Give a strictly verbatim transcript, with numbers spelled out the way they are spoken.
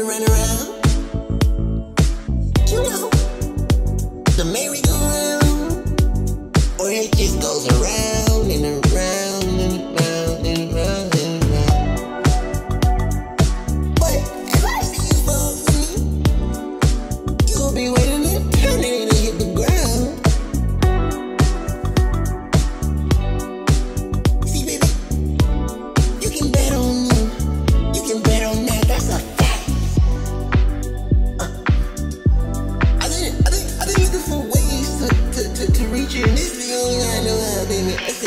run around. You know, the merry-go-round, or it just goes around and around and around and around and around. But if I see you fall for me, you'll be waiting and turning to hit the ground. See, baby, you can bet on me. You can bet on that. That's a fact. Uh, I've been, I've been, I've been looking for ways to, to, to, to reach you, and this is the only way I know how, baby.